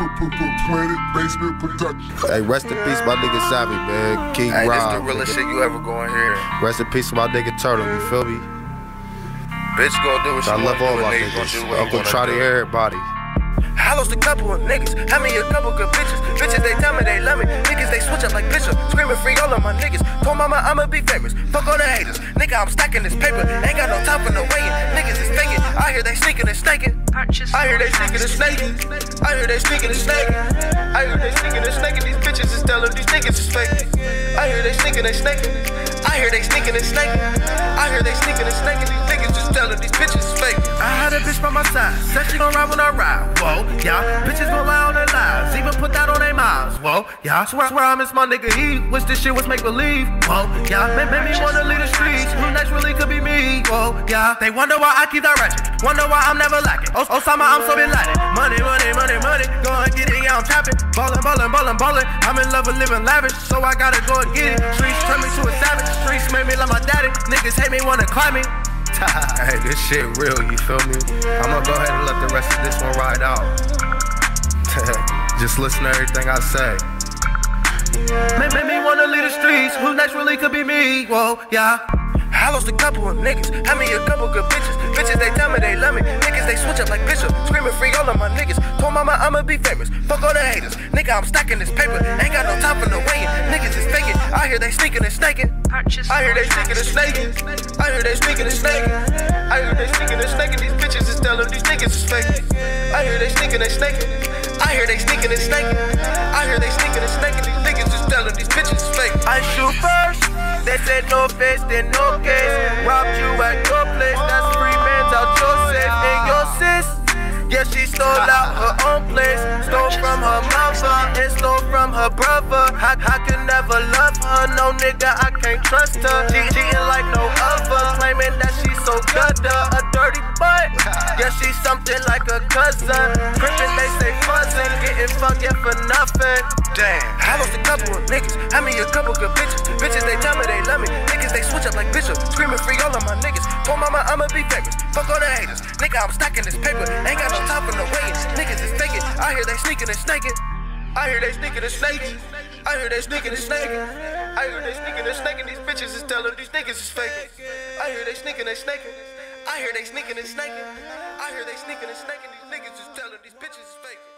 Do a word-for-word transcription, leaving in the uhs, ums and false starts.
Planet Basement Production. Hey, rest in peace, my nigga Savvy, man. King Hey, Rob. this the realest shit you ever gonna hear. Rest in peace, my nigga Turtle. You feel me? Bitch gonna do what I you love wanna all do, my and niggas gonna niggas. do what Uncle you try to wanna do. everybody. I lost a couple of niggas, I mean a couple good bitches. Bitches, they tell me they love me. Niggas, they switch up like Bishop. Screaming free all of my niggas. Told mama I'ma be famous. Fuck all the haters. Nigga, I'm stacking this paper. Ain't got no time for no waiting. Niggas is faking. I hear they sneaking and snaking. I hear they sneaking and snaking. I hear they sneaking and snaking. I hear they sneaking and snaking. These bitches is telling these niggas is fake. I hear they sneaking and snaking. I hear they sneaking and snaking. I hear they sneaking and snaking. These niggas just telling these bitches is fake. I had a bitch by my side. Said she gon' ride when I ride. Whoa, yeah. Bitches gon' lie on their lives. Even put that on their minds. Whoa, yeah. Swear, swear I miss my nigga Eve. Wish this shit was make believe. Whoa, yeah. Made, made me wanna leave the streets. Who next really could be me? Whoa, yeah. They wonder why I keep that ratchet. Wonder why I'm never lacking. Os Osama, I'm so bin Laden. Money, money, money, money. Go and get it, yeah, I'm trapping. Ballin', ballin', ballin', ballin'. I'm in love with living lavish, so I gotta go and get it. Streets turn me to a savage. Streets made me like my daddy. Niggas hate me, wanna climb me. Hey, this shit real, you feel me? I'ma go ahead and let the rest of this one ride out. Just listen to everything I say. Made, made me wanna leave the streets. Who next really could be me? Whoa, yeah. I lost a couple of niggas, I mean a couple good bitches. Bitches, they tell me they love me. Niggas, they switch up like Bishop. Screaming free all of my niggas. Told mama I'ma be famous. Fuck all the haters. Nigga, I'm stacking this paper. Ain't got no time for no waiting. Niggas is faking. I hear they sneaking and snaking. I hear they sneaking and snaking. I hear they sneaking and snaking. I hear they sneaking and snaking. These bitches is telling these niggas is fake. I hear they sneaking and snaking. I hear they sneaking and snaking. I hear they sneaking and snaking. These niggas is telling these bitches is fake. I shoot first. They said no face, then no case. Robbed you at your place. That's three bands out your safe. And your sis, yeah, she stole out her own place. Stole from her mother and stole from her brother. I, I could never love her, no nigga, I can't trust her. She cheating like no other, claiming that she's so gutter. A dirty butt, yeah, she's something like a cousin. Crippin', they say fuzzin', getting fucked yeah for nothing. Damn, I lost a couple of niggas, I mean a couple good bitches. Bitches, they tell me they love me. Niggas, they switch up like Bishop. Screaming free all of my niggas. Told mama I'ma be famous. Fuck all the haters. Nigga, I'm stacking this paper. Ain't got no time for no waiting. Niggas is faking. I hear they sneaking and snaking. I hear they sneaking and snaking. I hear they sneaking and snaking. I hear they sneaking and snaking. These bitches is telling these niggas is faking. I hear they sneaking and snaking. I hear they sneaking and snaking. I hear they sneaking and snaking. These niggas is telling these bitches is faking.